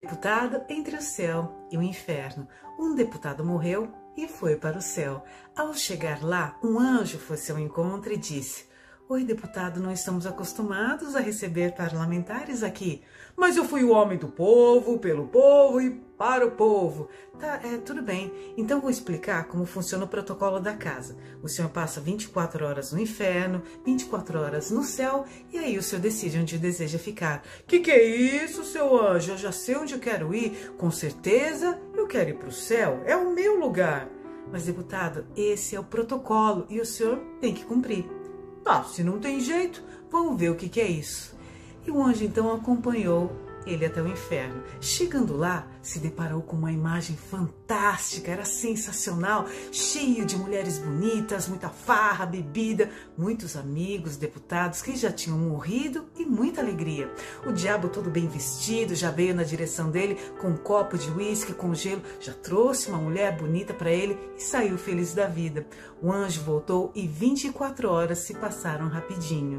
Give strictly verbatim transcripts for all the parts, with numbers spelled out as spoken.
Deputado entre o céu e o inferno. Um deputado morreu e foi para o céu. Ao chegar lá, um anjo foi ao seu encontro e disse: "Oi, deputado, não estamos acostumados a receber parlamentares aqui, mas eu fui o homem do povo, pelo povo e para o povo." Tá, é, tudo bem. Então vou explicar como funciona o protocolo da casa. O senhor passa vinte e quatro horas no inferno, vinte e quatro horas no céu, e aí o senhor decide onde deseja ficar. Que que é isso, seu anjo? Eu já sei onde eu quero ir. Com certeza eu quero ir para o céu. É o meu lugar. Mas, deputado, esse é o protocolo e o senhor tem que cumprir. Tá, se não tem jeito, vamos ver o que que é isso. E o anjo então acompanhou ele até o inferno. Chegando lá, se deparou com uma imagem fantástica, era sensacional, cheio de mulheres bonitas, muita farra, bebida, muitos amigos, deputados que já tinham morrido e muita alegria. O diabo todo bem vestido já veio na direção dele com um copo de uísque com gelo, já trouxe uma mulher bonita para ele e saiu feliz da vida. O anjo voltou e vinte e quatro horas se passaram rapidinho.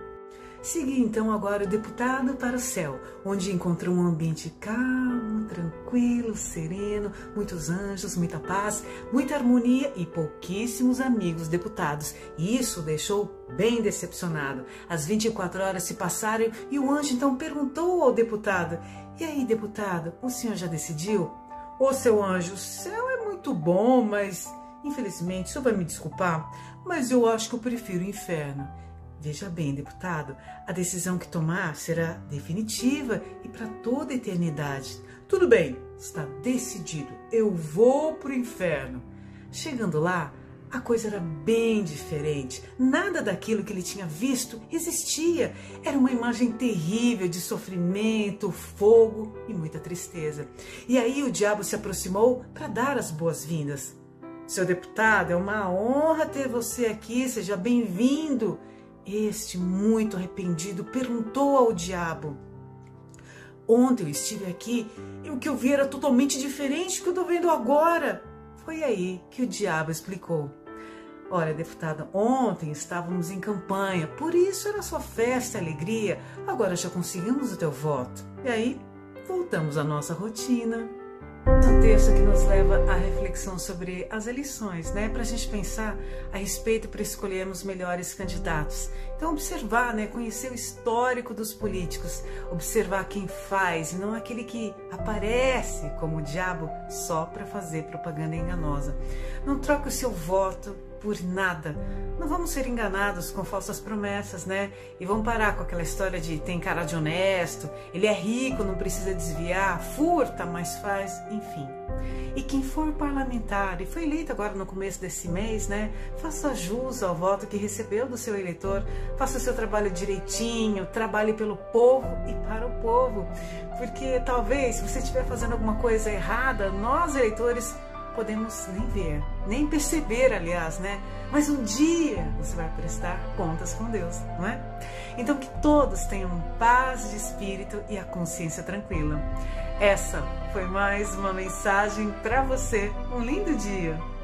Segui então agora o deputado para o céu, onde encontrou um ambiente calmo, tranquilo, sereno, muitos anjos, muita paz, muita harmonia e pouquíssimos amigos deputados. E isso o deixou bem decepcionado. As vinte e quatro horas se passaram e o anjo então perguntou ao deputado: "E aí, deputado, o senhor já decidiu?" "Ô, seu anjo, o céu é muito bom, mas infelizmente, o senhor vai me desculpar, mas eu acho que eu prefiro o inferno." "Veja bem, deputado, a decisão que tomar será definitiva e para toda a eternidade." "Tudo bem, está decidido, eu vou para o inferno." Chegando lá, a coisa era bem diferente. Nada daquilo que ele tinha visto existia. Era uma imagem terrível de sofrimento, fogo e muita tristeza. E aí o diabo se aproximou para dar as boas-vindas. "Seu deputado, é uma honra ter você aqui, seja bem-vindo." Este, muito arrependido, perguntou ao diabo: "Ontem eu estive aqui e o que eu vi era totalmente diferente do que eu estou vendo agora." Foi aí que o diabo explicou: "Olha, deputado, ontem estávamos em campanha, por isso era só festa e alegria. Agora já conseguimos o teu voto." E aí, voltamos à nossa rotina. Um texto que nos leva à reflexão sobre as eleições, né? Para a gente pensar a respeito para escolhermos melhores candidatos. Então observar, né? Conhecer o histórico dos políticos, observar quem faz e não aquele que aparece como o diabo só para fazer propaganda enganosa. Não troque o seu voto por nada. Não vamos ser enganados com falsas promessas, né? E vamos parar com aquela história de tem cara de honesto, ele é rico, não precisa desviar, furta, mas faz, enfim. E quem for parlamentar e foi eleito agora no começo desse mês, né? Faça jus ao voto que recebeu do seu eleitor, faça o seu trabalho direitinho, trabalhe pelo povo e para o povo. Porque talvez, se você estiver fazendo alguma coisa errada, nós eleitores podemos nem ver, nem perceber, aliás, né? Mas um dia você vai prestar contas com Deus, não é? Então que todos tenham paz de espírito e a consciência tranquila. Essa foi mais uma mensagem para você. Um lindo dia!